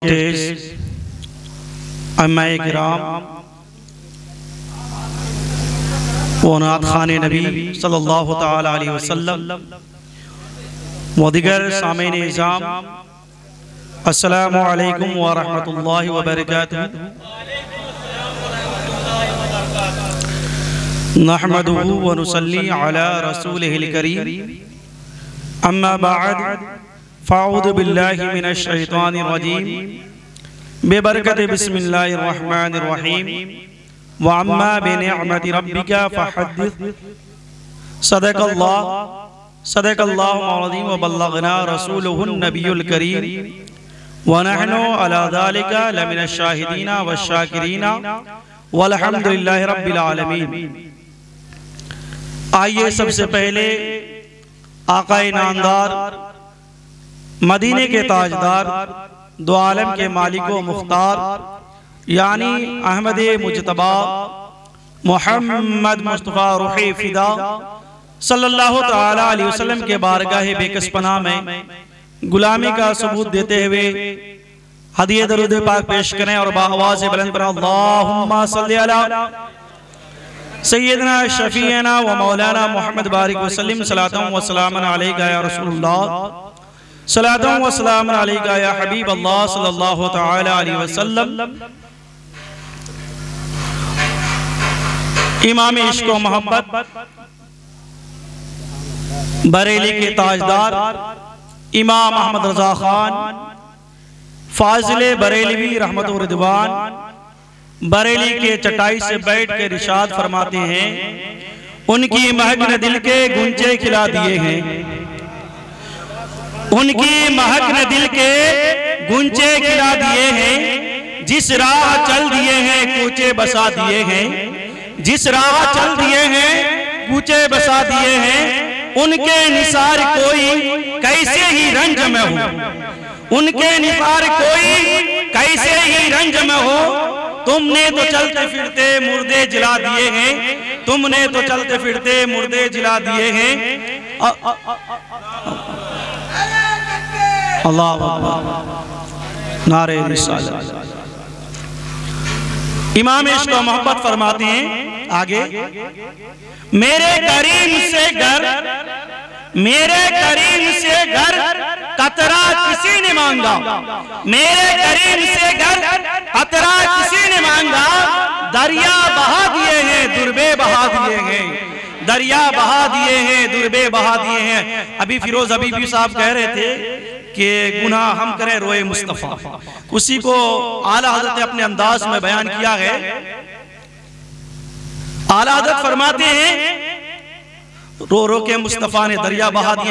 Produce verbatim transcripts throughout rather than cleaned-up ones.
Stage अम्माए किराम व नात खाने नबी सल्लल्लाहु तआला अलैहि वसल्लम व दिगर सामीन निज़ाम, अस्सलामु अलैकुम व रहमतुल्लाहि व बरकातुहू। नहमदुहू व नुसल्ली अला रसूलिहिल करीम, अम्मा बअद, फ़अऊज़ु बिल्लाहि मिनश शैतानिर रजीम, बेबरकत बिस्मिल्लाहिर रहमानिर रहीम, व अम्मा बिनिअमति रब्बिका फहद्दिस। सदक़ल्लाह सदक़ल्लाहुल अज़ीम व बल्लगना रसूलुहुन नबियुल करीम व नहनु अला ज़ालिका लमिनश शाहिदीना वश्शाकिरीना वल्हम्दुलिल्लाहि रब्बिल आलमीन। आइए सबसे पहले आक़ाए नामदार, मदीने के ताजदार, दो आलम के मालिक व मुख्तार यानी अहमद मुजतबा मोहम्मद मुस्तफ़ा रूहे फ़िदा सल्लल्लाहु तआला अलैहि वसल्लम के बारगाह बेकसपना में गुलामी का सबूत देते हुए हदिया दरूद पाक पेश करें और बाआवाज़ बुलंद पर अल्लाहुम्मा सल्ली अला सय्यदना शफीअना व मौलाना मुहम्मद बारिक वसल्लम। सलातुन व सलामुन अलैका या रसूलुल्लाह, सलातुन व सलामुन अलैका या हबीब अल्लाह सल्लल्लाहु तआला अलैहि वसल्लम। इमाम इश्क व मोहब्बत बरेली के ताजदार इमाम अहमद रजा खान फाजिले बरेलवी रहमत व रिदवान बरेली के चटाई से बैठ के रिशाद फरमाते हैं, उनकी महक ने दिल के गुंजे खिला दिए हैं, उनकी महक ने दिल के गुंजे खिला दिए हैं, जिस राह चल दिए हैं कूचे बसा दिए हैं, जिस राह चल दिए हैं कूचे बसा दिए हैं, उनके निसार कोई कैसे ही रंज में हो, उनके निसार कोई कैसे ही रंज में हो। तुमने तो चलते फिरते मुर्दे जिला दिए हैं, तुमने तो चलते फिरते मुर्दे जिला दिए हैं। अल्लाह नारे रिसालत। इमाम इश्क व मोहब्बत फरमाते हैं आगे, मेरे करीम से घर, मेरे करीम से घर कतरा किसी ने मांगा, मेरे करीम से घर कतरा किसी ने मांगा, दरिया बहा दिए हैं दुर्बे बहा दिए हैं, दरिया बहा दिए हैं दुर्बे बहा दिए हैं। अभी फिरोज हबीबी साहब कह रहे थे कि गुनाह हम करें रोए मुस्तफा, उसी को आला हज़रत ने अपने अंदाज में बयान किया है। आला हज़रत फरमाते हैं, रो रो के मुस्तफा ने दरिया बहा दिए,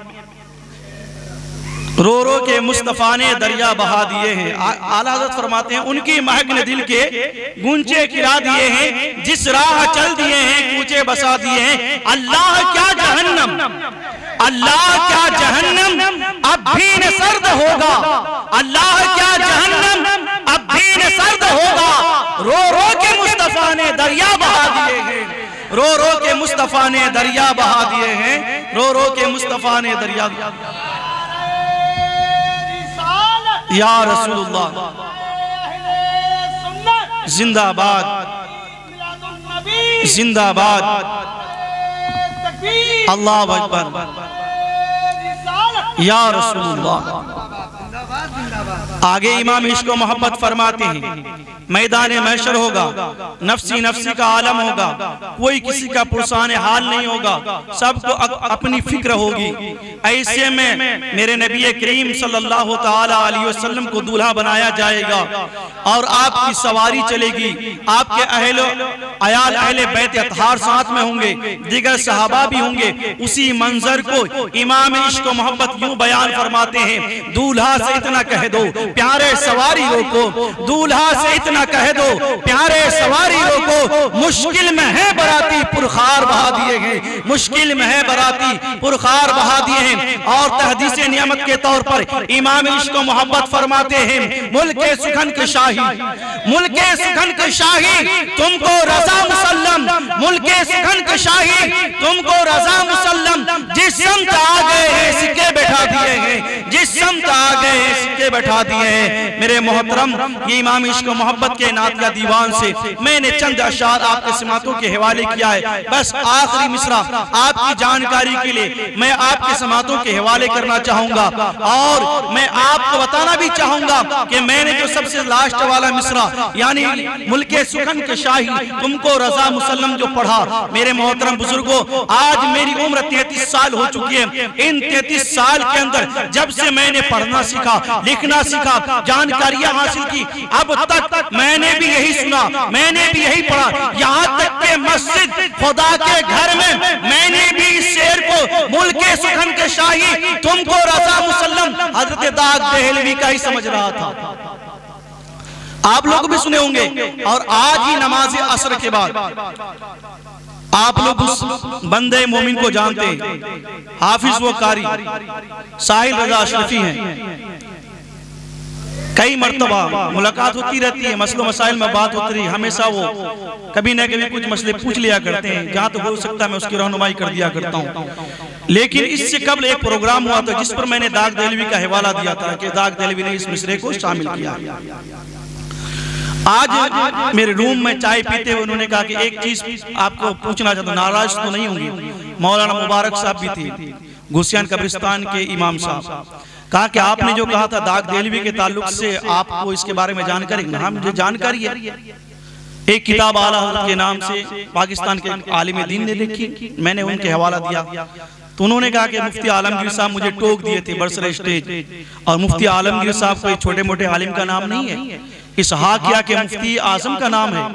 रो रो के मुस्तफा ने दरिया बहा दिए हैं। आला हज़रत फरमाते हैं, उनकी महक ने दिल के गुंजे खिला दिए हैं, जिस राह चल दिए हैं कूचे बसा दिए हैं। अल्लाह क्या जहन्नम, अल्लाह क्या जहन्नम अब भी न सर्द होगा, अल्लाह क्या जहन्नम अब भी न सर्द होगा। रो रो के मुस्तफा ने दरिया बहा दिए हैं, रो रो के मुस्तफा ने दरिया बहा दिए हैं, रो रो के मुस्तफा ने दरिया। या रसूलुल्लाह जिंदाबाद, जिंदाबाद, अल्लाह अकबर, या रसूलुल्लाह। आगे इमाम इश्क व मोहब्बत फरमाते हैं, मैदान महशर होगा, नफ्सी नफ्सी का आलम होगा, कोई किसी का पुरसान हाल नहीं होगा, सबको अपनी फिक्र होगी। ऐसे में मेरे नबी करीम सल्लल्लाहु तआला अलैहि वसल्लम को दूल्हा बनाया जाएगा और आपकी सवारी चलेगी, आपके अहल अयाल अहले बैत अतहार साथ में होंगे, दिगर सहाबा भी होंगे। उसी मंजर को इमाम इश्क व मोहब्बत यूं बयान फरमाते हैं, दूल्हा से इतना कह दो प्यारे सवारियों को, दूल्हा से इतना कह दो प्यारे सवारियों को, मुश्किल में है बराती पुरखार बहा दिए हैं, मुश्किल में है बराती पुरखार बहा दिए हैं। और तहदीस नियामत के तौर पर इमाम इश्क व मोहब्बत फरमाते हैं, मुल्के सुखन के शाही, मुल्के सुखन के शाही तुमको रजा मुसल्लम, मुल्के सुखन के शाही तुमको रजा मुसल्लम। जिस समत आ गए हैं सिक्के बैठा दिए हैं, जिस समत आ गए हैं सिक्के बैठा दिए हैं। मेरे मोहतरम, ये इमाम इश्क मोहब्बत के नात का दीवान से मैंने चंद अशार आपके समातों के हवाले किया है। बस आखिरी मिसरा आपकी जानकारी के लिए मैं आपके समातों के हवाले करना चाहूंगा और मैं आपको बताना भी चाहूंगा कि मैंने जो सबसे लास्ट वाला मिसरा यानी मुल्के सुखन के शाही तुमको रजा मुसल्लम जो पढ़ा, मेरे मोहतरम बुजुर्गों, आज मेरी उम्र तैतीस साल हो चुकी है। इन तैतीस साल के अंदर जब से मैंने पढ़ना सीखा, लिखना सीखा, जानकारियां हासिल की, अब तक मैंने भी यही सुना, मैंने भी यही पढ़ा, यहाँ तक के मस्जिद खुदा के घर में मैंने भी इस शेर को मुल्के सुखन के शाही तुमको रजा मुसल्लम हजरत दाग देहलवी का ही समझ रहा था। आप लोग भी सुने होंगे। और आज ही नमाज असर के बाद आप लोग उस बंदे मोमिन को जानते हैं, हाफिज व कारी साहिल रजा अशरफी हैं। कई मर्तबा मुलाकात होती रहती है, मसलो मसाइल में बात होती रही, हमेशा वो कभी न कभी कुछ मसले पूछ लिया करते हैं, जहां तो हो सकता है मैं उसकी रहनुमाई कर दिया करता हूं। लेकिन इससे कबल एक प्रोग्राम हुआ था जिस पर मैंने दाग देहलवी का हवाला दिया था कि दाग देहलवी ने इस मिसरे को शामिल किया। आज मेरे रूम में चाय पीते हुए उन्होंने कहा कि एक चीज आपको पूछना चाहता हूं, नाराज तो नहीं होंगी। मौलाना मुबारक साहब भी थे, घुसियान कब्रिस्तान के इमाम साहब, कहा कि आपने जो कहा था दाग देहलवी के ताल्लुक से आपको इसके बारे में जानकारी, हाँ मुझे जानकारी है। एक किताब आला हज़रत के नाम से पाकिस्तान के आलिम दीन ने लिखी, मैंने उनके हवाला दिया तो उन्होंने कहा कि मुफ्ती आलमगीर साहब मुझे टोक दिए थे बरसर स्टेज, और मुफ्ती आलमगीर साहब कोई छोटे मोटे आलिम का नाम नहीं है, इसहाकिया के मुफ्ती आजम का नाम है।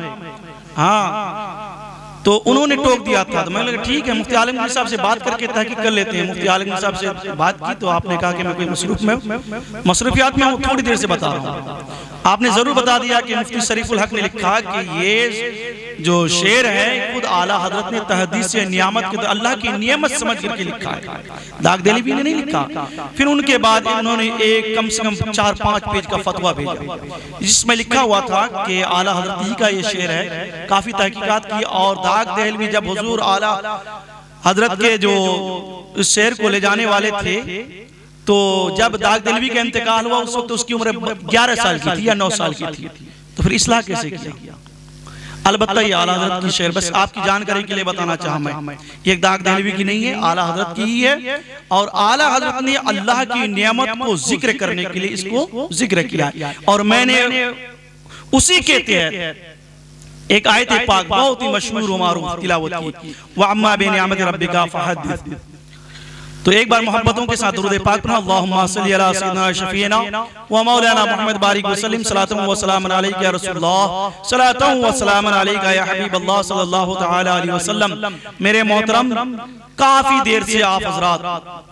हाँ, तो उन्होंने टोक दिया था। तो मैं लगा ठीक है, मुफ्ती आलमगीर साहब से बात करके तहकीक कर लेते हैं। मुफ्ती आलमगीर साहब से बात की तो आपने कहा कि मैं कोई मसरूफ में मसरूफियात में हूँ, थोड़ी देर से बता रहा हूँ। आपने जरूर बता दिया कि मुफ्ती शरीफुल हक ने लिखा कि ये जो शेर है खुद आला हजरत ने तहदीस से नियामत के अल्लाह की नियमत समझ करके लिखा है, दाग देहलवी ने नहीं लिखा। फिर उनके बाद उन्होंने एक कम से कम चार पांच पेज का फतवा भेजा जिसमें लिखा हुआ था कि आला हजरत ही का ये शेर है। काफी तहकीकात की और दाग देहलवी जब हुजूर आला हजरत के जो इस शेर को ले जाने वाले थे तो जब दाग देहलवी का इंतकाल हुआ उस वक्त तो उसकी उम्र ग्यारह साल की थी या नौ साल की थी। तो फिर इस्लाह कैसे किया? अलबत्ता ये आला हजरत की शेर, बस आपकी जानकारी के लिए बताना चाहा मैं, ये दाग देहलवी की नहीं है, आला हजरत की ही है। और आला हजरत ने अल्लाह की नियामत को जिक्र करने के लिए इसको जिक्र किया और मैंने उसी के तहत एक आयत पाक बहुत ही मशहूर व मारूफ तिलावत की, व अम्मा बिनियामत रब्बिका फहद्दिस। तो एक बार मोहब्बतों के साथ दुरूद पाक पढ़ना, अल्लाहुम्मा सल्ली अला सय्यिदिना शफीना व मौलाना मुहम्मद बारिक वसल्लम सलातु व सलामुन अलैका या रसूलल्लाह सलातु व सलामुन अलैका या हबीबल्लाह सल्लल्लाहु तआला अलैहि वसल्लम। मेरे मोहतरम, काफी देर से आप हजरात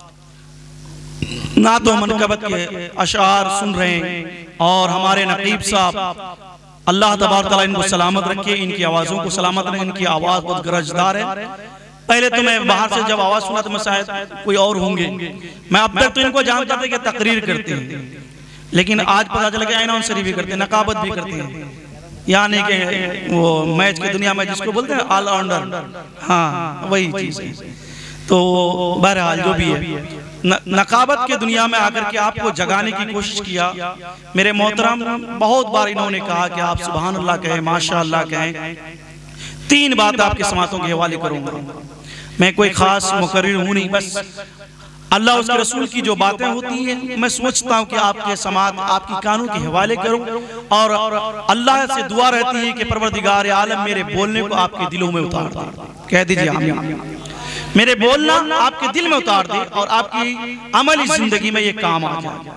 नातो मनकबत के अशार सुन रहे हैं और हमारे नकीब साहब अल्लाह तबारक तआला इनको सलामत रखे, इनकी आवाज़ों को सलामत रखे। इनकी आवाज़ बहुत गरजदार है। पहले तो मैं बाहर से जब आवाज़ सुना तो मैं शायद कोई और होंगे, मैं अब तक तो इनको जानता था कि तकरीर करते हैं, लेकिन आज पता चला कि ऐन शरीफ भी करते हैं, नकाबत भी करते हैं, यानी कि वो मैच की दुनिया में जिसको बोलते हैं ऑलराउंडर, हाँ वही चीज़ है। तो बहरहाल जो भी है, न, नकाबत के दुनिया में आकर के आपको जगाने की कोशिश किया। मेरे मोहतरम, बहुत बार इन्होंने कहा कि आप सुभान अल्लाह कहें, माशा अल्लाह कहें। तीन बात आपके समातों के हवाले करूंगा, मैं कोई खास मुकर्रिर हूं नहीं, बस अल्लाह उसके रसूल की जो बातें होती हैं मैं सोचता हूं कि आपके समात आपकी कानों के हवाले करूं और अल्लाह से दुआ रहती है कि परवरदिगार आलम मेरे बोलने को आपके दिलों में उतार दे। कह दीजिए आमीन। मेरे बोलना आपके दिल में उतार दे और आपकी अमली जिंदगी में ये काम आ जाए।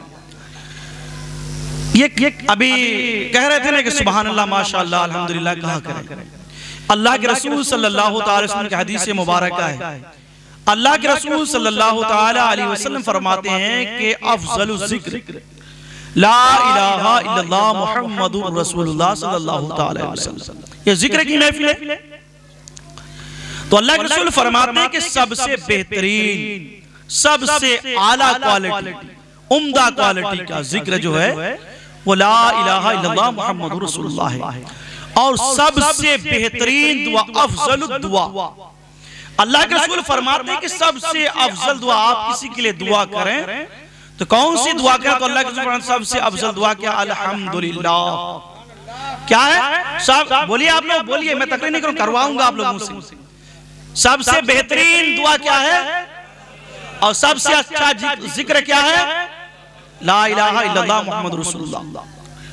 ये, ये अभी कह रहे थे ना कि सुभान अल्लाह माशाअल्लाह अल्हम्दुलिल्लाह कहा करें। अल्लाह के रसूल सल्लल्लाहु अलैहि वसल्लम की हदीस मुबारक है, अल्लाह के रसूल सल्लल्लाहु अलैहि वसल्लम फरमाते हैं कि अफजलु ज़िक्र ला इलाहा इल्लल्लाह मुहम्मदुर रसूलुल्लाह सल्लल्लाहु अलैहि वसल्लम। ये जिक्र की महफिल है। तो अल्लाह के रसूल फरमाते हैं कि सबसे बेहतरीन, सबसे आला क्वालिटी, उम्दा क्वालिटी का जिक्र जो है वो ला इलाहा इल्लल्लाह मुहम्मदुर रसूलुल्लाह है। और सबसे बेहतरीन दुआ, अफजल दुआ, अल्लाह के रसूल फरमाते हैं कि सबसे अफजल दुआ आप किसी के लिए दुआ करें तो कौन सी दुआ क्या? तो अल्लाह की सबसे अफजल दुआ क्या? अल्हम्दुलिल्लाह। क्या है? सब बोलिए, आप लोग बोलिए, मैं तकरीर नहीं करूं, करवाऊंगा आप लोगों से। सबसे बेहतरीन दुआ क्या है और सबसे अच्छा जिक्र क्या है? ला इलाहा इल्लल्लाह मुहम्मद रसूलुल्लाह।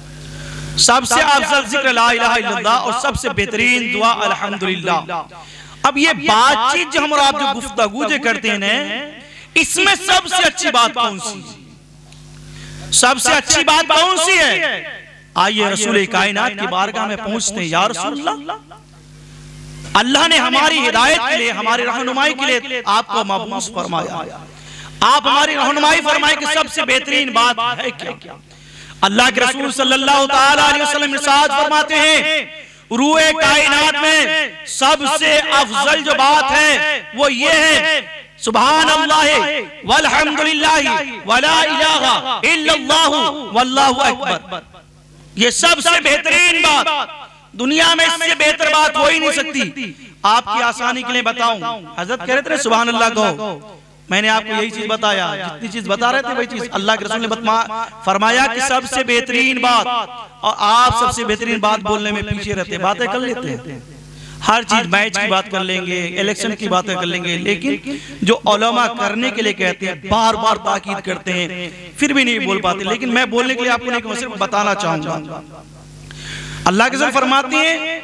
सबसे अफजल जिक्र ला इलाहा इल्लल्लाह और सबसे बेहतरीन दुआ अल्हम्दुलिल्लाह। अब ये बातचीत जो हम और आप जो गुफ्तगू जो करते हैं, इसमें सबसे अच्छी बात कौन सी? सबसे अच्छी बात कौन सी है? आइए रसूल कायनात की बारगाह में पहुंचते हैं। या रसूलल्लाह, अल्लाह ने हमारी हिदायत के लिए, हमारी रहनुमाई के लिए आपको मबूस फरमाया। आप हमारी रहनुमाई फरमाए कि सबसे बेहतरीन बात है क्या? अल्लाह के रसूल सल्लल्लाहु ताला अलैहि वसल्लम इरशाद फरमाते हैं, रूए कायनात में सबसे अफजल जो बात है वो ये है, सुभान अल्लाह वल्हम्दुलिल्लाह वला इलाहा इल्लल्लाहु वल्लाहु अकबर। ये सबसे बेहतरीन बात, दुनिया में इससे बेहतर बात हो ही नहीं सकती। आपकी आसानी के लिए बताऊं, हजरत कह रहे थे सुभान अल्लाह कहो, मैंने आपको यही चीज बताया, जितनी चीज बता रहे थे वही चीज अल्लाह के रसूल ने फरमाया कि सबसे बेहतरीन बात, और आप सबसे बेहतरीन बात बोलने में पीछे रहते, बातें कर लेते हैं, हर चीज मैच की बात कर लेंगे, इलेक्शन की बातें कर लेंगे, लेकिन जो उलमा करने के लिए कहते हैं, बार बार ताकीद करते हैं, फिर भी नहीं बोल पाते। लेकिन मैं बोलने के लिए आपको नहीं, सिर्फ बताना चाहूंगा। अल्लाह के रसूल फरमाती है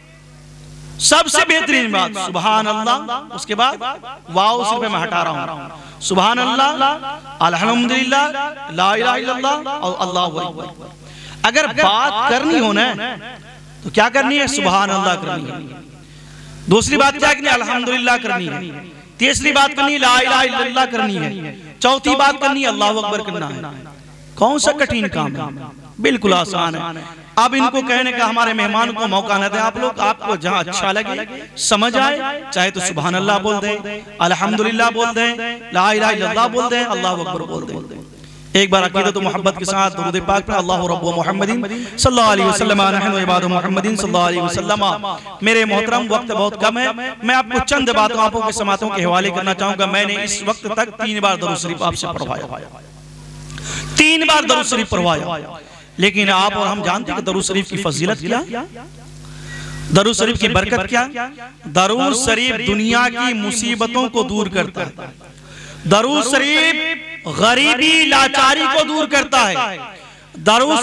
सबसे बेहतरीन बात सुभान अल्लाह, उसके बाद वाव सिर्फ मैं हटा रहा हूं, सुभान अल्लाह, अल्हम्दुलिल्लाह, ला इलाहा इल्लल्लाह और अल्लाहु अकबर। अगर बात करनी हो ना तो क्या करनी है? सुभान अल्लाह करनी है। दूसरी बात क्या करनी है? अल्हम्दुलिल्लाह करनी है। तीसरी बात करनी है ला इलाहा इल्लल्लाह करनी है। चौथी बात करनी है अल्लाहु अकबर करना है। कौन सा कठिन काम है? बिल्कुल आसान है। अब इनको कहने का हमारे मेहमान को मौका न दे। आप लोग, आपको जहां अच्छा लगे, समझ आए, चाहे तो सुभान अल्लाह बोल दें, अल्हम्दुलिल्लाह बोल दें, ला इलाहा इल्लल्लाह बोल दें, अल्लाहु अकबर बोल दें। एक बार अकीदत मोहब्बत के साथ दुरूद पाक पे अल्लाहु रब्बु मुहम्मदिन सल्लल्लाहु अलैहि वसल्लम नहनु इबादु मुहम्मदिन सल्लल्लाहु अलैहि वसल्लम। मेरे मोहतरम, वक्त बहुत कम है, मैं आपको चंद बातों आपको के समातों के हवाले करना चाहूंगा। मैंने इस वक्त तक तीन बार दरूद शरीफ आपसे पढ़वाया, तीन बार दरूद शरीफ पढ़वाया, लेकिन आप और हम जानते हैं कि दरूद शरीफ की फजीलत क्या, दरूद शरीफ की बरकत क्या। दरूद शरीफ दुनिया की मुसीबतों को दूर करता है। दरूद शरीफ गरीबी लाचारी को दूर करता है। दरूद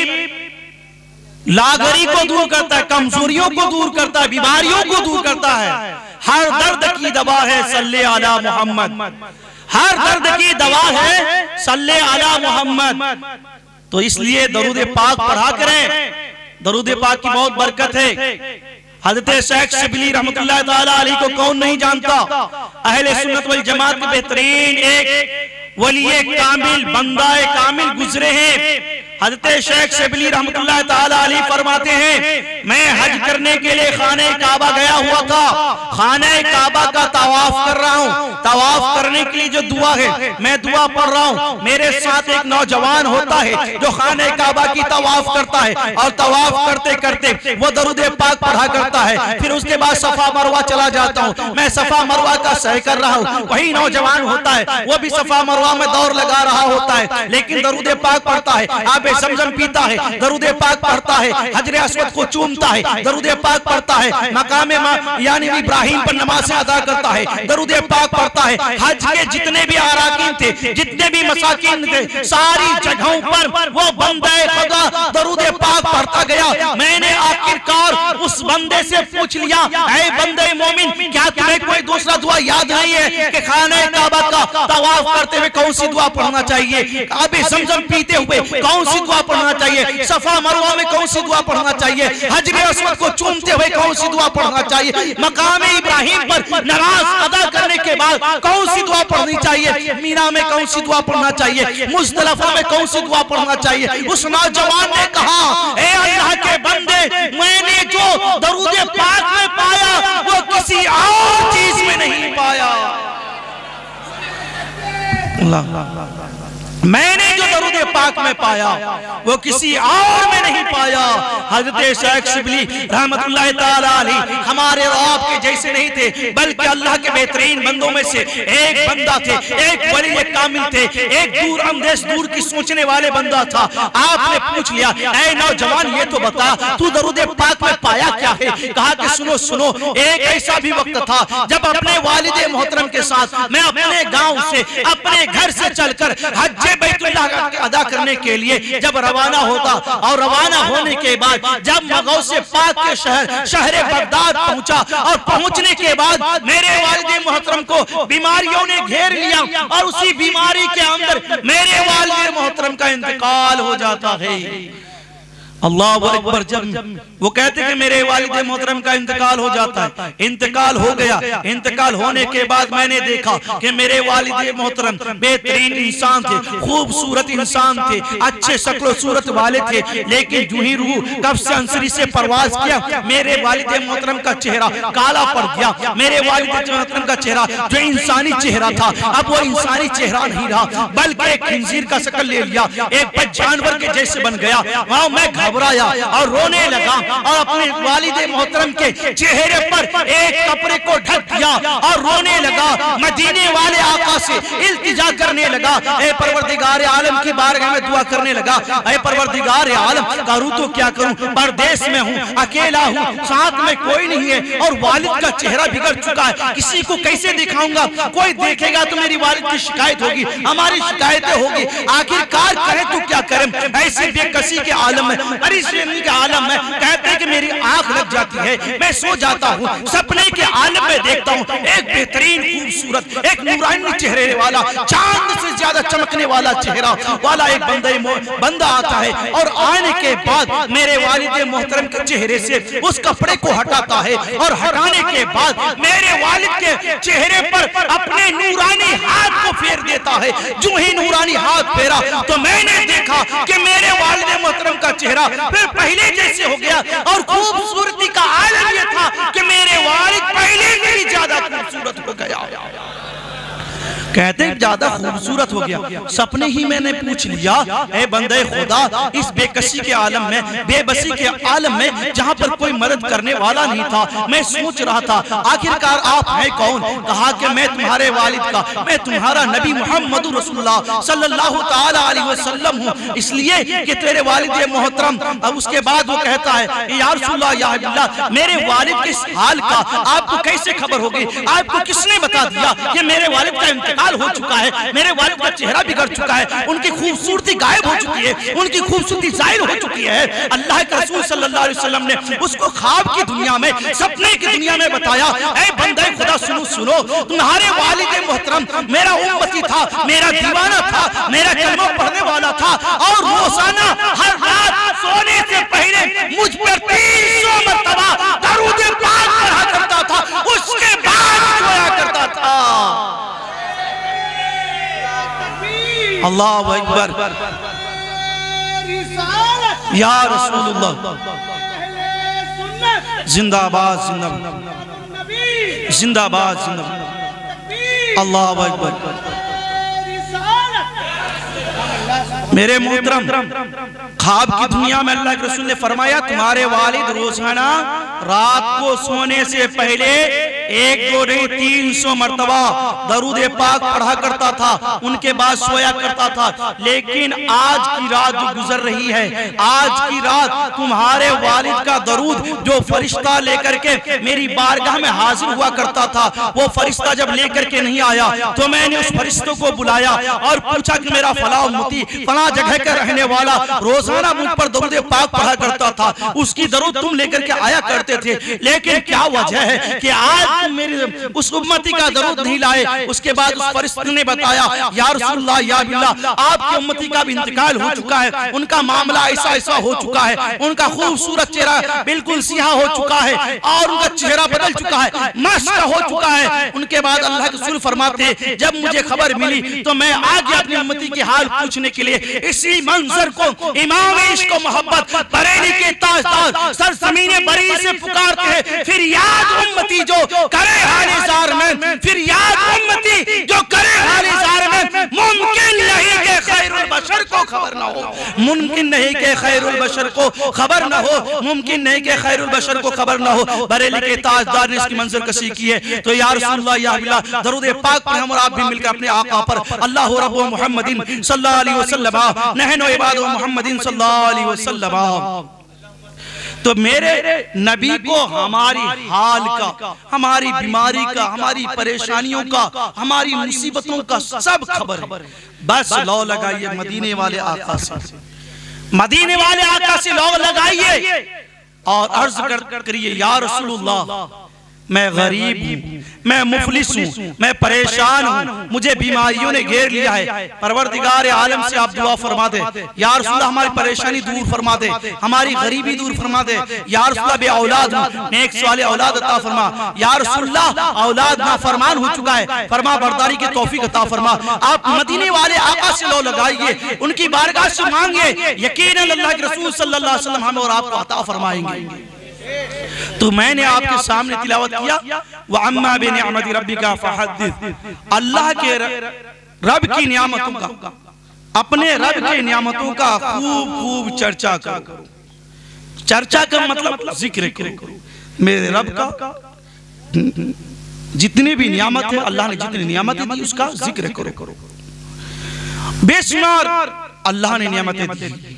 शरीफ लागरी को दूर करता है, कमजोरियों को दूर करता है, बीमारियों को दूर करता है। हर दर्द की दवा है सल्ले अला मोहम्मद, हर दर्द की दवा है सल्ले अला मोहम्मद। तो इसलिए दरूद पाक पढ़ा करें। दरूद पाक की बहुत बरकत है। हज़रत शेख शिबली रहमतुल्लाह ताला अलैहि को कौन नहीं जानता। अहले सुन्नत वल जमात के बेहतरीन एक वली कामिल, बंदाए कामिल गुजरे हैं। हज़रत शेख शिबली रहमतुल्लाह ताला अलैहि फरमाते हैं, मैं हज करने के लिए खाने काबा गया हुआ था, खाने काबा का तवाफ कर रहा हूँ। तवाफ करने के लिए जो दुआ है मैं दुआ पढ़ रहा हूँ, मेरे साथ एक नौजवान होता है जो खाने काबा की तवाफ करता है, और तवाफ करते करते वो दरूद पाक पढ़ा करता है। फिर उसके बाद सफा मरवा चला जाता हूँ, मैं सफा मरवा का सह कर रहा हूँ, वही नौजवान होता है, वो भी सफा मरवा में दौड़ लगा रहा होता है, लेकिन दरूद पाक पढ़ता है, आप समझम पीता है, दरूद पाक पढ़ता है, हजरे अस्वद को चूमता है, दरूद पाक पढ़ता है, मकाम यानी इब्राहिम पर नमाज़ें अदा करता है, दरूद पाक पढ़ता है। हज के जितने भी अराकीन थे, जितने भी मसाकिन थे, सारी जगहों पर वो बंदे खुदा दरूद पाक पढ़ता गया। मैंने आखिरकार उस बंदे से पूछ लिया, ऐ बंदे मोमिन, क्या तुम्हें कोई दूसरा दुआ याद नहीं है कि खाने काबा का तवाफ करते हुए कौन सी दुआ पढ़ना चाहिए? अभी समझम पीते हुए कौन सी दुआ पढ़ना चाहिए? सफा मरवा में कौन सी दुआ पढ़ना चाहिए? हजरे अस्वद को चूमते हुए कौन सी दुआ पढ़ना चाहिए? मकाम इब्राहिम पर नमाज अदा करने के बाद कौन सी दुआ पढ़नी चाहिए? मीना में कौन सी दुआ पढ़ना चाहिए? मुज़दलिफा में कौन सी दुआ पढ़ना चाहिए? उस नौजवान ने कहा, ए अल्लाह के बंदे, मैंने जो दरूद पाक में पाया वो किसी और चीज में नहीं पाया। मैंने जो दरूद पाक में पाया वो किसी और में नहीं पाया। हजरत शेख शिबली रहमतुल्लाह ताला अलैह हमारे और आपके जैसे नहीं थे, बल्कि अल्लाह के बेहतरीन बंदों में से एक बंदा थे, एक वली, एक कामिल थे, एक दूर अंदेश दूर की सोचने वाले बंदा था। आपने पूछ लिया, ऐ नौजवान ये तो बता तू दरूद पाक में पाया क्या है? कहा कि सुनो सुनो, एक ऐसा भी वक्त था जब अपने वालिद मोहतरम के साथ मैं अपने गांव से, अपने घर से चलकर हज बैतुल्लाह अदा करने के लिए जब रवाना होता, और रवाना होने के बाद जब मगौसे पाक के शहर शहर बगदाद पहुंचा, और पहुंचने के बाद मेरे वालिद मोहतरम को बीमारियों ने घेर लिया, और उसी बीमारी के अंदर मेरे वालिद मोहतरम का इंतकाल हो जाता है। अल्लाह अकबर। जब वो कहते कि मेरे वालिद मोहतरम का इंतकाल हो जाता है, इंतकाल हो गया। इंतकाल होने के बाद मैंने देखा कि मेरे वालिद मोहतरम बेहतरीन इंसान थे, खूबसूरत इंसान थे, अच्छे शक्ल सूरत वाले थे, लेकिन जो ही रूह कब्ज़ से अंसरी से परवाज किया मेरे वालिद मोहतरम का चेहरा काला पड़ गया। मेरे वालिद मोहतरम का चेहरा जो इंसानी चेहरा था अब वो इंसानी चेहरा नहीं रहा, बल्कि एक खिंजीर का शक्ल ले लिया, एक जानवर के जैसे बन गया। वहां मैं घबराया और रोने लगा, और अपने वालिद मोहतरम के चेहरे पर एक कपड़े को ढक दिया और रोने लगा। मदीने वाले आका से इल्तिजा करने लगा, ऐ परवरदिगार आलम की बारगाह में दुआ करने लगा, ऐ परवरदिगार आलम करूं तो क्या करूं, परदेश में हूं, अकेला हूं, साथ में कोई नहीं है, और वालिद का चेहरा बिगड़ चुका है, किसी को कैसे दिखाऊंगा? कोई देखेगा तो मेरी वालिद की शिकायत होगी, हमारी शिकायतें होगी, आखिरकार करें तो क्या करें? ऐसी बेकसी के आलम में, परेशानी के आलम में कहते हैं कि मेरी आंख लग जाती है, मैं सो जाता हूँ, सपने के आलम में देखता हूँ एक बेहतरीन खूबसूरत, एक नूरानी चेहरे वाला, चांद से ज्यादा चमकने वाला चेहरा वाला एक बंदा बंदा आता है, और आने के बाद मेरे वालिद मोहतरम के चेहरे से उस कपड़े को हटाता है, और हटाने के बाद मेरे वालिद के चेहरे पर अपने नूरानी हाथ को फेर देता है। जो ही नूरानी हाथ फेरा तो मैंने देखा कि मेरे वालिद मोहतरम का चेहरा फिर पहले जैसे हो गया, और खूबसूरती का आलम यह था कि मेरे वालिद पहले से भी ज्यादा खूबसूरत हो गया। कहते हैं ज्यादा खूबसूरत हो गया। सपने ही मैंने पूछ लिया, ऐ बंदे खुदा, इस बेकसी के आलम में, बेबसी के आलम में जहां पर कोई मदद करने वाला नहीं था, मैं सोच रहा था आखिरकार आप हैं कौन? कहा कि मैं तुम्हारे वालिद का, मैं तुम्हारा नबी मोहम्मद रसूलुल्लाह सल्लल्लाहु ताला अलैहि वसल्लम हूं, इसलिए कि तेरे वालिद मोहतरम। अब उसके बाद वो कहता है, या रसूलल्लाह या हबीबल्लाह, मेरे वालिद के हाल का आपको कैसे खबर होगी? आपको किसने बता दिया कि मेरे वालिद का इंतकाल हो चुका है, मेरे वालिद का चेहरा बिगड़ चुका है, उनकी खूबसूरती गायब हो चुकी है, उनकी खूबसूरती जाहिर हो चुकी है? अल्लाह के रसूल सल्लल्लाहु अलैहि वसल्लम ने उसको ख्वाब की दुनिया में, सपने की दुनिया में बताया, ऐ बंदे खुदा सुनो सुनो, तुम्हारे वालिद मोहतरम मेरा उम्मती था, मेरा दीवाना था, मेरा कलमा पढ़ने वाला था, और रोजाना हर रात सोने से पहले मुझ पर तीन सौ मरतबा दरूद पाक पढ़ा करता था, उसके बाद सोया करता था। अल्लाह अकबर। या रसूलुल्लाह जिंदाबाद जिंदाबाद जिंदाबाद जिंदाबाद। अल्लाह अकबर। मेरे मोहतरम, ख्वाब की दुनिया में अल्लाह के रसूल ने फरमाया तुम्हारे वालिद रोजाना रात को सोने से पहले एक दो नहीं तीन सौ मरतबा दरूद पाक पढ़ा करता था, उनके बाद सोया करता था। लेकिन आज की रात जो गुजर रही है, आज की रात तुम्हारे वालिद का दरूद जो फरिश्ता लेकर के मेरी बारगाह में हाजिर हुआ करता था, वो फरिश्ता जब लेकर के नहीं आया तो मैंने उस फरिश्तों को बुलाया और पूछा कि मेरा फला उम्मती फला जगह का रहने वाला रोजाना मुझ पर दरूद पाक पढ़ा करता था, उसकी दरूद तुम लेकर के आया करते थे, लेकिन क्या वजह है कि आज मेरे उस उम्मती का दरूद नहीं लाए? उसके बाद उस फरिश्ते ने बताया, या रसूलल्लाह या बिल्लाह, आपकी उम्मती का भी इंतकाल हो चुका है, उनका मामला ऐसा ऐसा हो चुका है, उनका खूबसूरत चेहरा बिल्कुल सियाह हो चुका है, और उनका चेहरा बदल चुका है, मस्त हो चुका है। उनके बाद अल्लाह के रसूल फरमाते, जब मुझे खबर मिली तो मैं आ गया अपनी उम्मती के हाल पूछने के लिए। इसी मंजर को इमाम इश्क व मोहब्बत बरेली के ताजदार सरजमीन बरी से पुकारते हैं, फिर याद उम्मती जो करे हाल जार में, फिर याद उम्मती जो करे हाल जार में, मुमकिन नहीं कि खैर बशर को खबर ना हो, मुमकिन नहीं कि खैरुल बशर को खबर ना हो, मुमकिन नहीं कि खैरुल बशर को खबर ना हो। बरेली के ताजदार ने इसकी मंजर कशी की है। तो या रसूलुल्लाह या हबीबल्लाह दरूद पाक पर हम और आप भी मिलकर अपने आका पर अल्लाह रब्बु मुहम्मदिन सल्लल्लाहु अलैहि वसल्लम नहनु इबादु मुहम्मदिन सल्लल्लाहु अलैहि वसल्लम। तो मेरे नबी को हमारी हाल का, हमारी बीमारी का, हमारी परेशानियों का, हमारी मुसीबतों का सब खबर है। बस लौ लगाइए मदीने वाले आका से, मदीने वाले आका से लौ लगाइए और अर्ज कर करिए या रसूलुल्लाह मैं गरीब हूँ, मैं मुफलिस हूँ, मैं परेशान हूँ, मुझे बीमारियों ने घेर लिया है। परवरदिगार आलम से आप दुआ फरमा दे या रसूलुल्लाह हमारी परेशानी दूर फरमा दे, हमारी गरीबी दूर फरमा दे। या रसूलुल्लाह बे औलाद हूँ, नेक वाले औलाद अता फरमा। या रसूलुल्लाह औलाद नाफरमान हो चुका है, फरमा बरदारी की तौफीक अता फरमा। आप मदीने वाले आका से लो लगाइए, उनकी बारगाह से मांगे, यकीनन अल्लाह के रसूल सल्लल्लाहु अलैहि वसल्लम हमें और आपको अता फरमाएंगे। तो मैंने आपके सामने तिलावत किया व अम्मा बिनिअमति रब्बिका फहद्दिस, अल्लाह के रब की नियामतों का, अपने रब की नियामतों का खूब खूब चर्चा करो। चर्चा का मतलब जिक्र करो मेरे रब का, जितनी भी नियामत है, अल्लाह ने जितनी नियामतें दी उसका जिक्र करो। बेशुमार अल्लाह ने नियामतें दी।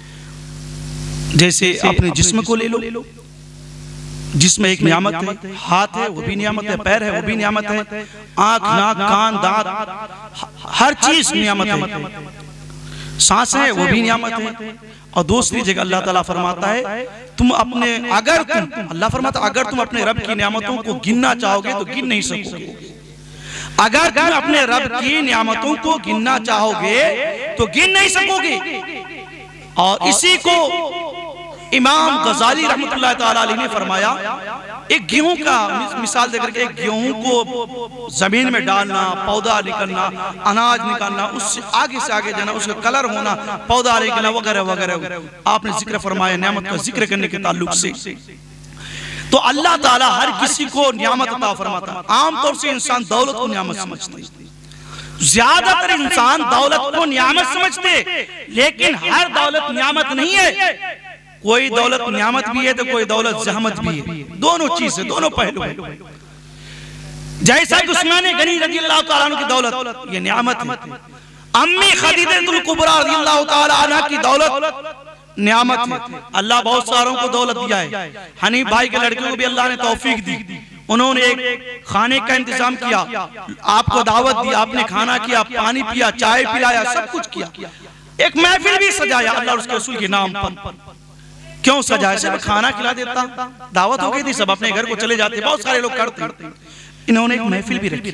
जैसे अपने जिस्म को ले लो, जिसमें एक नियामत है, हाथ है वो भी नियामत है, पैर है वो भी नियामत है, आंख नाक कान दांत हर चीज नियामत है, सांस है वो भी नियामत है। और दूसरी जगह अल्लाह ताला फरमाता है तुम अपने अगर तुम अल्लाह फरमाता अगर तुम अपने रब की नियामतों को गिनना चाहोगे तो गिन नहीं सकोगे। अगर तुम अपने रब की नियामतों को गिनना चाहोगे तो गिन नहीं सकोगे। और इसी को इमाम गजाली रहमतुल्लाह ताला अलैहि ने फरमाया, एक गेहूं का मिसाल देकर के, एक गेहूं को जमीन में डालना, पौधा निकलना, अनाज निकालना, उससे आगे से आगे जाना, उसका कलर होना, पौधा निकलना वगैरह वगैरह। आपने जिक्र फरमाया नियामत का जिक्र करने के ताल्लुक से। तो अल्लाह ताला हर किसी को नियामत अता फरमाता है। आमतौर से इंसान दौलत को नियामत समझते हैं, ज्यादातर इंसान दौलत को नियामत समझते, लेकिन हर दौलत नियामत नहीं है। कोई दौलत नियामत भी है तो कोई दौलत जहमत भी है, दोनों चीज है, दोनों पहलू है। जैसा कि उस्मान गनी रज़ियल्लाहु ताला अन्हु की दौलत ये नियामत है, अम्मी खदीजतुल कुबरा रज़ियल्लाहु ताला अन्हा की दौलत नियामत है। अल्लाह बहुत सारों को दौलत दिया है। हनीफ भाई के लड़कियों को भी अल्लाह ने तौफीक दी, उन्होंने एक खाने का इंतजाम किया, आपको दावत दी, आपने खाना किया, पानी पिया, चाय पिलाया, सब कुछ किया, एक महफिल भी सजाया अल्लाह और उसके रसूल के नाम पर। क्यों सजाया? सिर्फ खाना खिला देता, दावत हो गई थी, सब अपने घर को चले जाते, बहुत सारे लोग करते, इन्होंने एक महफिल भी रखी।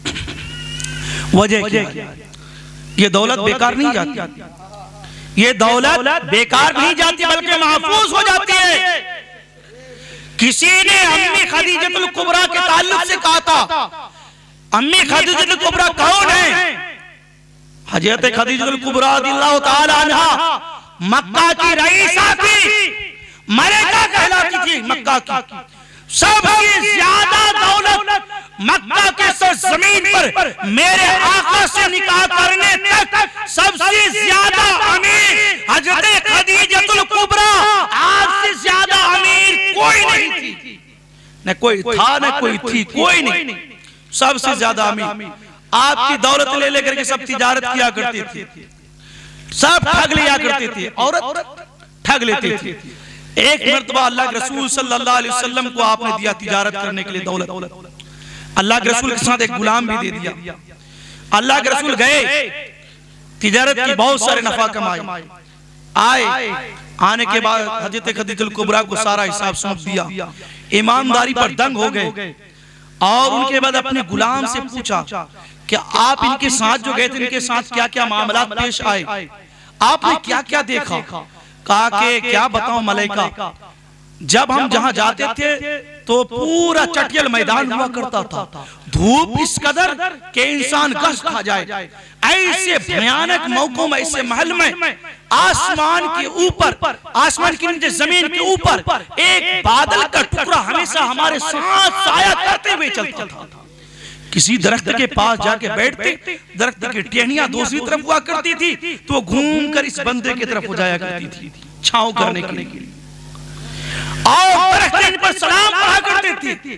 वजह क्या? ये दौलत बेकार नहीं जाती, ये दौलत बेकार नहीं जाती बल्कि महफूज हो जाती है। किसी ने अम्मी खदीजतुल कुबरा के ताल्लुक से कहा था, अम्मी खदीजतुल कुबरा कौन है? हजरत खदीजतुल कुबरा रज़ियल्लाहु ताला अन्हा मक्का की रईसा थी, मलेका कहलाती थी मक्का की। सबसे ज्यादा दौलत मक्का के सरजमीन पर मेरे आका से निकाह करने तक सबसे ज्यादा अमीर हजरत खदीजतुल कुबरा, आज से ज्यादा अमीर कोई नहीं थी, न कोई था न कोई थी, कोई नहीं, सबसे ज्यादा अमीर। आपकी दौलत ले लेकर के सब तिजारत किया करती थी, सब ठग लिया करते थे, औरत ठग लेते थे। एक मर्तबा अल्लाह के रसूल सल्लल्लाहु अलैहि वसल्लम को आपने दिया तिजारत करने के लिए दौलत, अल्लाह के रसूल के साथ एक गुलाम भी दे दिया। अल्लाह के रसूल गए, तिजारत की बहुत सारे नफा कमाए, आए, आने के बाद हजरत खदीजतुल कुबरा को सारा हिसाब सौंप दिया, ईमानदारी पर दंग हो गए। और उनके बाद अपने गुलाम से पूछा कि आप इनके साथ जो गए थे, इनके साथ क्या क्या मामला पेश आए, आपने क्या क्या देखा? कहा कि क्या बताऊं मलाइका, जब हम जहां जाते थे तो पूरा चटियल मैदान हुआ करता था, धूप इस कदर के इंसान गश खा जाए। ऐसे भयानक मौकों में, ऐसे महल में आसमान के ऊपर, आसमान के नीचे जमीन के ऊपर एक बादल का टुकड़ा हमेशा हमारे साथ साया करते हुए चलता था। किसी दरख्त के पास जाके बैठते, दरख्त की टहनियां दूसरी तरफ हुआ करती थी, तो वो घूम कर इस बंदे की तरफ हो जाया करती थी छांव करने के लिए, और दरख्त इन पर सलाम पढ़ा करती थी।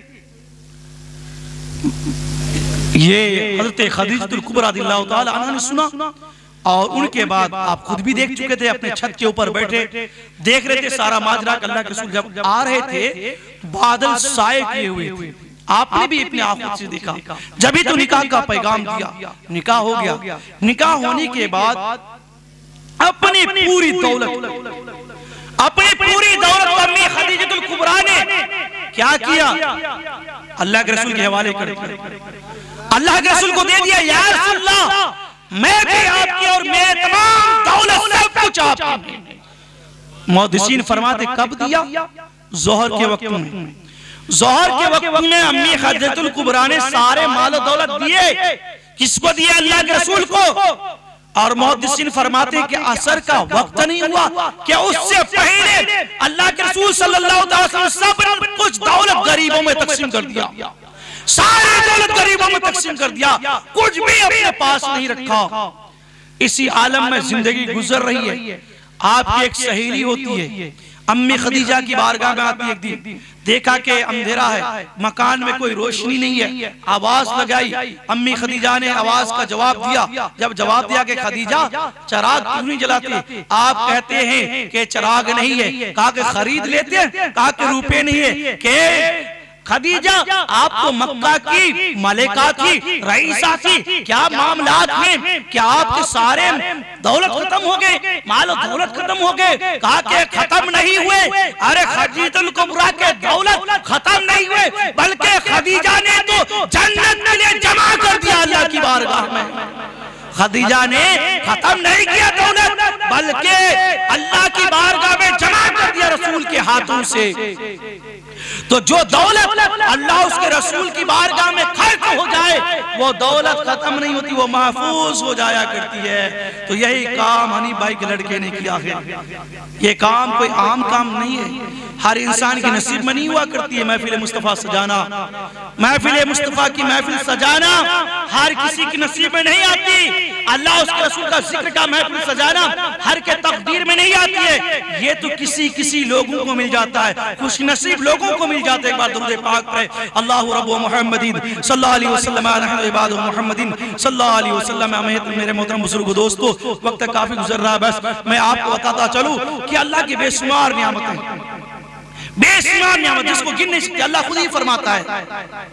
ये हज़रत खदीजतुल कुबरा रज़ियल्लाहु ताला अन्हा ने सुना, और उनके बाद आप खुद भी देख चुके थे, अपने छत के ऊपर बैठे देख रहे थे सारा माजरा। अल्लाह के रसूल जब आ रहे थे बादल साए किए हुए थे, आपने भी अपने आंखों से देखा। जब ही तो निकाह का पैगाम दिया, निकाह हो गया। निकाह होने के बाद अपनी पूरी दौलत अपनी पूरी दौलत अम्मी खदीजतुल कुबरा ने क्या किया, अल्लाह के रसूल के हवाले कर दिया। अल्लाह के रसूल को दे दिया, या रसूलल्लाह मैं भी आपकी और मेरे तमाम दौलत सब कुछ आपकी। मुहद्दिसीन फरमाते कब दिया, जोहर के वक्त में। जोहर के वक्त में अम्मी खदीजतुल कुबरा ने सारे माल दौलत दिए। किसको दिए, अल्लाह के रसूल को। और मुहद्दिसीन फरमाते कि असर का वक्त नहीं हुआ क्या उससे पहले अल्लाह के रसूल सल्लल्लाहु अलैहि वसल्लम सब कुछ दौलत गरीबों में तकसीम कर दिया, सारी दौलत गरीबों में तकसीम कर दिया, कुछ भी अपने पास नहीं रखा। इसी आलम में जिंदगी गुजर रही है। आपकी एक सहेली होती है, अम्मी खदीजा की बारगाह में आती एक दिन, देखा कि अंधेरा है, मकान में कोई रोशनी नहीं है, आवाज लगाई। अम्मी खदीजा ने आवाज का जवाब दिया। जब जवाब दिया कि खदीजा चिराग क्यों नहीं जलाते, आप कहते हैं कि चिराग नहीं है। कहा कि खरीद लेते हैं, कहा कि रुपए नहीं है। कि खदीजा आप तो मक्का की मलिका थी, रईसा थी, क्या मामलात में, क्या आपके सारे दौलत खत्म हो गए, माल दौलत खत्म हो गए? कहा कि खत्म नहीं हुए। अरे खदीजतुल कुबरा के दौलत खत्म नहीं हुए, बल्कि खदीजा ने तो जन्नत के लिए जमा कर दिया अल्लाह की बारगाह में। खदीजा ने खत्म नहीं किया दौलत, बल्कि अल्लाह की बारगाह में जमा कर दिया रसूल के हाथों से। तो जो दौलत अल्लाह उसके रसूल की बारगाह में खर्च हो जाए, वो दौलत खत्म नहीं होती, वो महफूज हो जाया करती है। तो यही काम हनी भाई के लड़के ने किया है। ये काम कोई आम काम नहीं है, हर इंसान के नसीब में नहीं हुआ करती है महफिल मुस्तफा सजाना। महफिल मुस्तफा की महफिल सजाना हर किसी की नसीब में नहीं आती। अल्लाह उसके रसूल का जिक्र का महफिल सजाना हर के तकदीर में नहीं आती है। ये तो किसी किसी लोगों को मिल जाता है, खुश नसीब लोगों को मिल जाता है। एक बार दुरूद पाक पढ़े, अल्लाहु रब्बु मुहम्मदिन सल्लल्लाहु अलैहि वसल्लम नहनु इबादु मुहम्मदिन सल्लल्लाहु अलैहि वसल्लम। मेरे मोहतरम बुजुर्ग दोस्तों, वक्त काफी गुजर रहा है, बस मैं आपको बताता चलूं कि अल्लाह की बेशुमार नियामतें, बेशुमार नियामत जिसको गिन नहीं सकते। अल्लाह खुद ही फरमाता है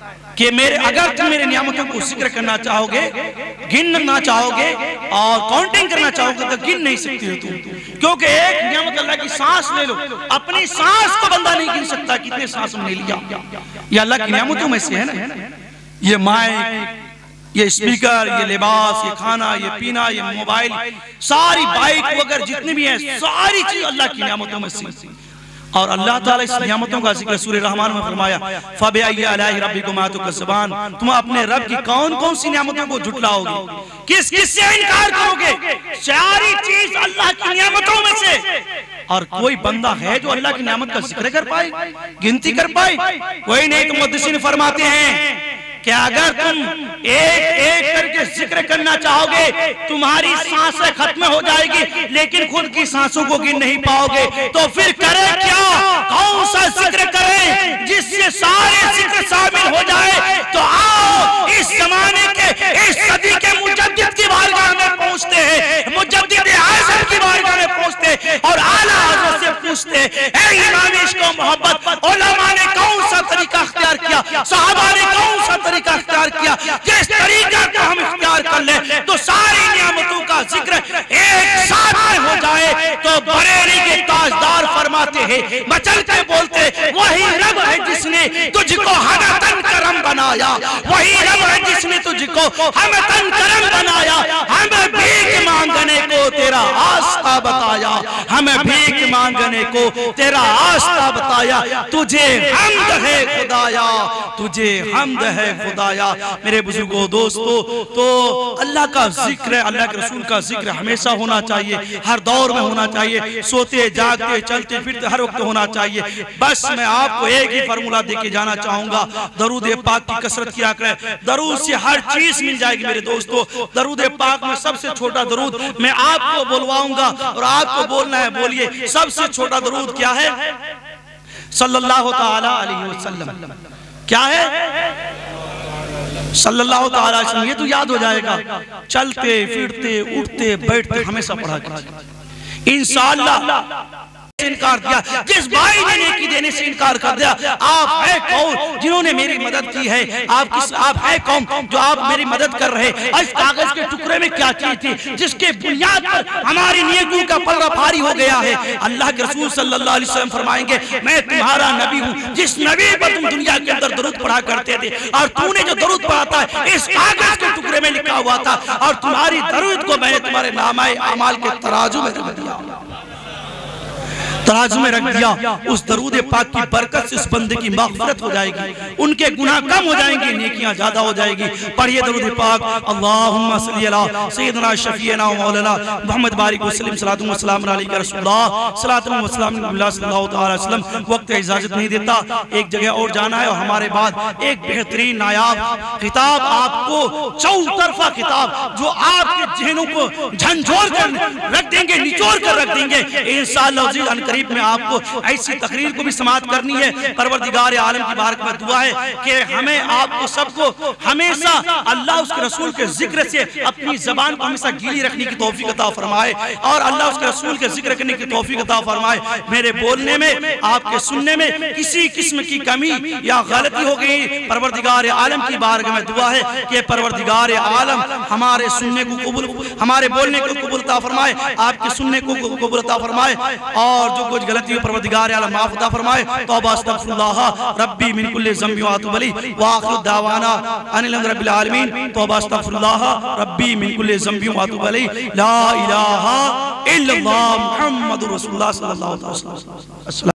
कि मेरे अगर तुम मेरे नियामतों को जिक्र करना चाहोगे, गिनना चाहोगे और काउंटिंग करना चाहोगे तो गिन नहीं सकते हो तुम, क्योंकि एक नियामत अल्लाह की सांस ले लो, अपनी सांस को बंदा नहीं गिन सकता कितने सांस हमने लिया। ये अल्लाह की नियामतों में से है ना। ये माइक, ये स्पीकर, ये लिबास, ये खाना, ये पीना, ये मोबाइल, सारी बाइक वगैरह जितनी भी है, सारी चीज अल्लाह की नियामतों में से। और अल्लाह ताला इस नियामतों का जिक्र सूरह रहमान में फरमाया, फबिअय्यि आलाइ रब्बिकुमा तुकज़्ज़िबान, तुम अपने रब की कौन कौन सी नियामतों को झुटलाओगे, किस किस से इनकार करोगे? सारी चीज अल्लाह की नियामतों में से। और कोई बंदा है जो अल्लाह की नियामत का जिक्र कर पाए, गिनती कर पाए? कोई नहीं। तो मुहद्दिसीन फरमाते हैं कि अगर तुम एक एक करके जिक्र करना चाहोगे तुम्हारी सांसें खत्म हो जाएगी, लेकिन खुद की सांसों को गिन नहीं पाओगे। तो फिर करें क्या, कौन सा जिक्र करें जिससे सारे जिक्र शामिल हो जाए? तो आओ इस जमाने के, इस सदी के मुजद्दिद की बारगाह में पहुंचते हैं, मुजद्दिद आज़म की बारगाह में पहुंचते और आला हज़रत से पूछते, ऐ इमाम इश्क व मोहब्बत, उलमा ने कौन सा तरीका इख्तियार किया, सहाबा ने कौन सा तरीका इख्तियार किया? जिस तरीका को हम इख्तियार कर ले तो सारी नियामतों का जिक्र एक साथ में हो जाए। तो बरेली के ताजदार फरमाते हैं, मचल के बोलते, वही रब है जिसने तुझको हनतन करम बनाया, वही रब है जिसने तुझ तुझको हमें तन करम बनाया, हमें भीख मांगने को तेरा आस्था बताया, हमें भीख मांगने को तेरा आस्था बताया। तुझे हम्द है खुदाया, तुझे हम्द है खुदाया। मेरे बुजुर्गों दोस्तों, तो अल्लाह का जिक्र है, अल्लाह के रसूल का जिक्र हमेशा होना चाहिए, हर दौर में होना चाहिए, सोते जागते चलते फिरते हर वक्त होना चाहिए। बस मैं आपको एक ही फार्मूला देके जाना चाहूंगा, दरूद पाक की कसरत किया करें। दरूद से हर चीज मिल जाएगी मेरे दोस्तों। दरूद पाक में सबसे छोटा दरूद मैं आपको बोलवाऊंगा और आपको बोलना है, बोलिए सबसे छोटा दरूद क्या है? सल्लल्लाहु ताला अलैहि वसल्लम। क्या है? सल्लल्लाहु ताला अलैहि वसल्लम। ये तो याद हो जाएगा, चलते फिरते उठते बैठते हमेशा पढ़ा करें इंशाअल्लाह। इनकार दिया, जिस भाई ने नेकी देने से इनकार कर दिया, आप है कौन जिन्होंने मेरी मदद की है? आप किस आप है कौन जो आप मेरी मदद कर रहे? इस कागज के टुकड़े में क्या चीज थी जिसके बुनियाद पर हमारी नेकियों का पल्ला भारी हो गया है? अल्लाह के रसूल सल्लल्लाहु अलैहि वसल्लम फरमाएंगे, मैं तुम्हारा नबी हूँ जिस नबी पर तुम दुनिया के अंदर दरूद पढ़ा करते थे, और तूने जो दरूद पढ़ा था इस कागज के टुकड़े में लिखा हुआ था, और तुम्हारी दरूद को मैंने तुम्हारे नामाए अमाल के तराजू में रख दिया, तराजू में रख दिया। उस दरूद पाक की बरकत से उस बंदे की माग़फ़िरत हो जाएगी, उनके गुनाह कम हो जाएंगे, नेकियां ज्यादा हो जाएगी। पढ़िए दरूद पाक। अल्लाहुम्मा सल्ली अला सय्यिदना शफीना व मौलाना मुहम्मद बारिक वसल्लम सलातु व सलाम अलैका रसूलुल्लाह सलातु व सलाम अलैहि सल्लल्लाहु अलैहि वसल्लम। वक्त इजाजत नहीं देता, एक जगह और जाना है, और हमारे बाद एक बेहतरीन नायाब किताब आपको, चौतरफा किताब जो आपके ज़हनों को झंझोर कर रख देंगे, निचोड़ कर रख देंगे इंशाअल्लाह। करीब में आपको ऐसी तकरीर को भी समाप्त करनी है। परवरदिगार आलम की बारक में दुआ है कि हमें आपको सबको हमेशा अल्लाह उसके रसूल के जिक्र से अपनी जबान को हमेशा गीली रखने की तौफीक अता फरमाए, और अल्लाह उसके रसूल के जिक्र करने की तौफीक अता फरमाए। मेरे बोलने में, आपके सुनने में किसी किस्म की कमी या गलती हो गई, परवरदिगार आलम की बारक में दुआ है कि परवरदिगार आलम हमारे सुनने को कबूल, हमारे बोलने को कबूल अता फरमाए, आपके सुनने को कबूल अता फरमाए, और जो कुछ गलती हो परवरदिगार आलम माफ अता फरमाए। तौबा अस्तगफिरुल्लाह रब्बी मिन कुल्लि ज़ंबि व अतूबु इलैहि व आखिरु दावाना अनिल रब्बिल आलमीन। तौबा अस्तगफिरुल्लाह रब्बी मिन कुल्लि ज़ंबि व अतूबु इलैहि। ला इलाहा इल्लल्लाह मुहम्मदुर रसूलुल्लाह सल्लल्लाहु अलैहि वसल्लम।